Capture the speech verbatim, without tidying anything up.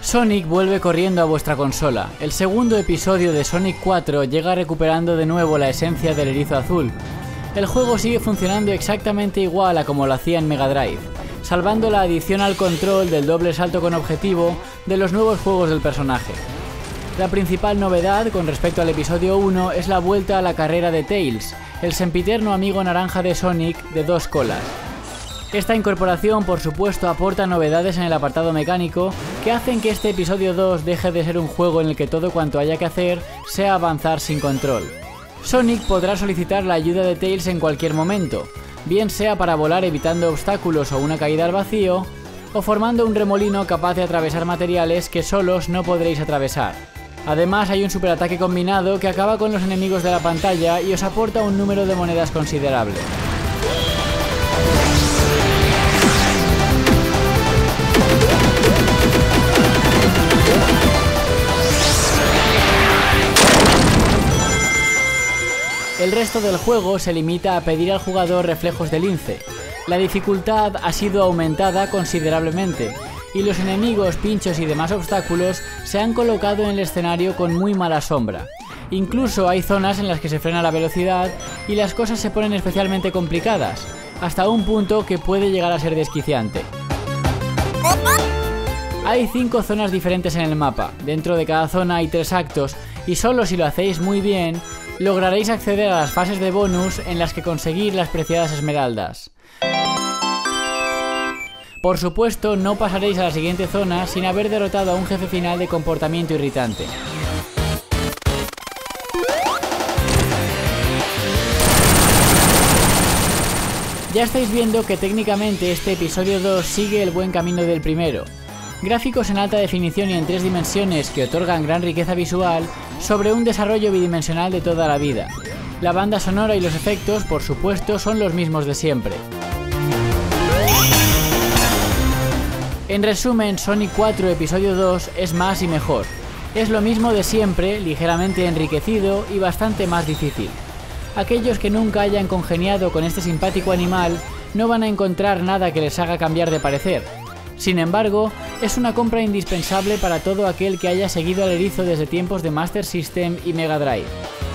Sonic vuelve corriendo a vuestra consola. El segundo episodio de Sonic cuatro llega recuperando de nuevo la esencia del erizo azul. El juego sigue funcionando exactamente igual a como lo hacía en Mega Drive, salvando la adición al control del doble salto con objetivo de los nuevos juegos del personaje. La principal novedad con respecto al episodio uno es la vuelta a la carrera de Tails, el sempiterno amigo naranja de Sonic de dos colas. Esta incorporación, por supuesto, aporta novedades en el apartado mecánico que hacen que este episodio dos deje de ser un juego en el que todo cuanto haya que hacer sea avanzar sin control. Sonic podrá solicitar la ayuda de Tails en cualquier momento, bien sea para volar evitando obstáculos o una caída al vacío, o formando un remolino capaz de atravesar materiales que solos no podréis atravesar. Además, hay un superataque combinado que acaba con los enemigos de la pantalla y os aporta un número de monedas considerable. El resto del juego se limita a pedir al jugador reflejos de lince. La dificultad ha sido aumentada considerablemente, y los enemigos, pinchos y demás obstáculos se han colocado en el escenario con muy mala sombra. Incluso hay zonas en las que se frena la velocidad y las cosas se ponen especialmente complicadas, hasta un punto que puede llegar a ser desquiciante. Hay cinco zonas diferentes en el mapa. Dentro de cada zona hay tres actos, y solo si lo hacéis muy bien, lograréis acceder a las fases de bonus en las que conseguir las preciadas esmeraldas. Por supuesto, no pasaréis a la siguiente zona sin haber derrotado a un jefe final de comportamiento irritante. Ya estáis viendo que técnicamente este episodio dos sigue el buen camino del primero. Gráficos en alta definición y en tres dimensiones que otorgan gran riqueza visual sobre un desarrollo bidimensional de toda la vida. La banda sonora y los efectos, por supuesto, son los mismos de siempre. En resumen, Sonic cuatro Episodio dos es más y mejor. Es lo mismo de siempre, ligeramente enriquecido y bastante más difícil. Aquellos que nunca hayan congeniado con este simpático animal no van a encontrar nada que les haga cambiar de parecer. Sin embargo, es una compra indispensable para todo aquel que haya seguido al erizo desde tiempos de Master System y Mega Drive.